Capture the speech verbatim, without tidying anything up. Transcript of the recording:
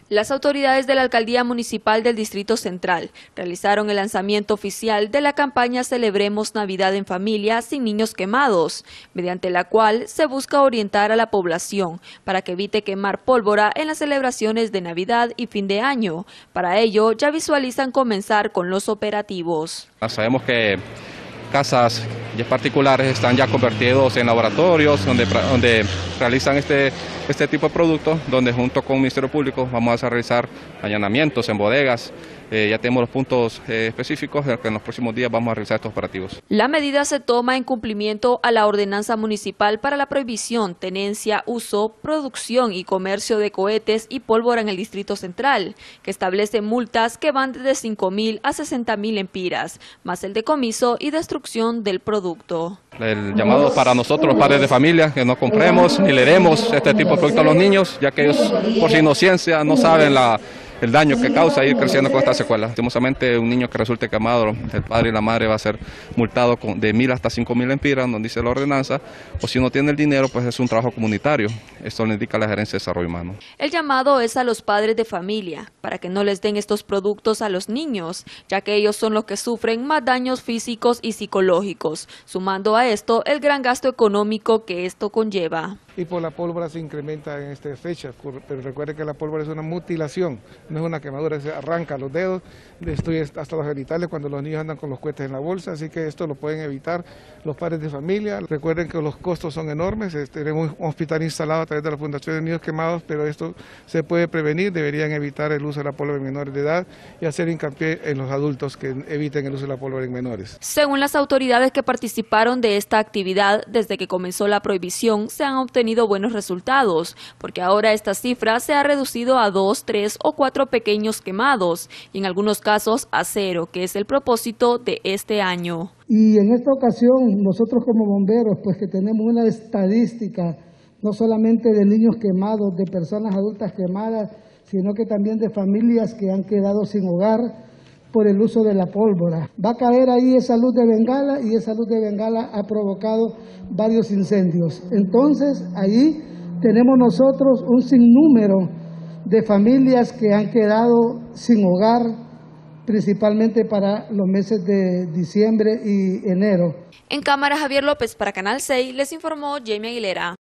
Las autoridades de la Alcaldía Municipal del Distrito Central realizaron el lanzamiento oficial de la campaña Celebremos Navidad en Familia sin niños quemados, mediante la cual se busca orientar a la población para que evite quemar pólvora en las celebraciones de Navidad y fin de año. Para ello, ya visualizan comenzar con los operativos. Sabemos que casas particulares están ya convertidos en laboratorios donde, donde realizan este, este tipo de productos, donde junto con el Ministerio Público vamos a realizar allanamientos en bodegas. Eh, ya tenemos los puntos eh, específicos de que en los próximos días vamos a realizar estos operativos. La medida se toma en cumplimiento a la ordenanza municipal para la prohibición, tenencia, uso, producción y comercio de cohetes y pólvora en el Distrito Central, que establece multas que van desde cinco mil a sesenta mil lempiras, más el decomiso y destrucción del producto. El llamado para nosotros, los padres de familia, que no compremos ni le demos este tipo de productos a los niños, ya que ellos por su inocencia no saben la el daño que causa ir creciendo con esta secuela. Lastimosamente, un niño que resulte quemado, el padre y la madre va a ser multado con de mil hasta cinco mil lempiras, donde dice la ordenanza, o si no tiene el dinero, pues es un trabajo comunitario. Esto lo indica la Gerencia de Desarrollo Humano. El llamado es a los padres de familia, para que no les den estos productos a los niños, ya que ellos son los que sufren más daños físicos y psicológicos, sumando a esto el gran gasto económico que esto conlleva. Y por la pólvora se incrementa en esta fecha, pero recuerden que la pólvora es una mutilación, no es una quemadura, se arranca los dedos, destruye hasta los genitales cuando los niños andan con los cohetes en la bolsa, así que esto lo pueden evitar los padres de familia. Recuerden que los costos son enormes, tenemos un hospital instalado a través de la Fundación de Niños Quemados, pero esto se puede prevenir, deberían evitar el uso de la pólvora en menores de edad y hacer hincapié en los adultos que eviten el uso de la pólvora en menores. Según las autoridades que participaron de esta actividad, desde que comenzó la prohibición, se han obtenido buenos resultados, porque ahora esta cifra se ha reducido a dos, tres o cuatro pequeños quemados, y en algunos casos a cero, que es el propósito de este año. Y en esta ocasión, nosotros como bomberos, pues que tenemos una estadística, no solamente de niños quemados, de personas adultas quemadas, sino que también de familias que han quedado sin hogar por el uso de la pólvora. Va a caer ahí esa luz de bengala y esa luz de bengala ha provocado varios incendios. Entonces, ahí tenemos nosotros un sinnúmero de familias que han quedado sin hogar, principalmente para los meses de diciembre y enero. En cámara, Javier López para Canal seis, les informó Jamie Aguilera.